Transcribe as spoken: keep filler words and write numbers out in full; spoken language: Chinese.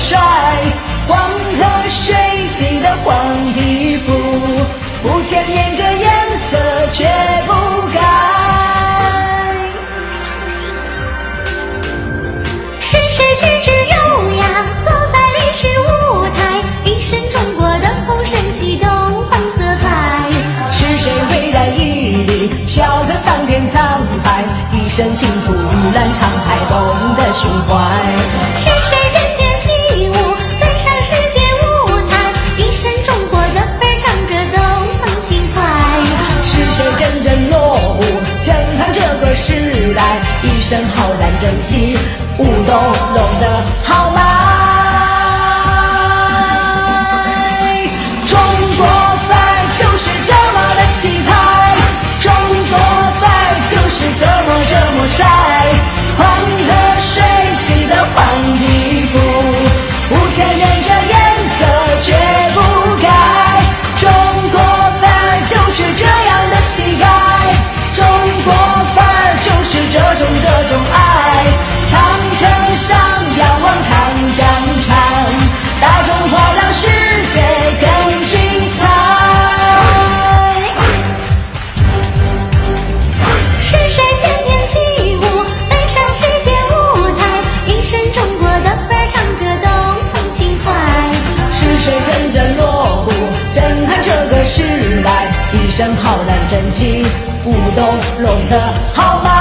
帅，黄河水洗的黄皮肤，不千年这颜色却不改。 是谁举止优雅，坐在历史舞台，一身中国的红绳系东方色彩。 是谁巍然屹立，笑看桑田沧海，一身清楚玉兰长海，懂得胸怀。 是谁翩翩起舞，登上世界舞台，一身中国的儿唱着东方情怀。 是谁真正落伍，震撼这个时代，一身浩然正气，舞动龙的豪迈。中国范儿就是这么的气派，中国范儿就是这么这么帅，黄河水洗的黄皮肤，五千年这颜色却不改。中国范儿就是这样的气概，中国范儿就是这种各种爱。长城上仰望长江长，大中华让世界更精彩。 是谁翩翩起舞，登上世界舞台，一身中国的儿唱着东方情怀。 是谁真正落伍，震撼这个时代，一身浩然正气，舞动龙的豪迈。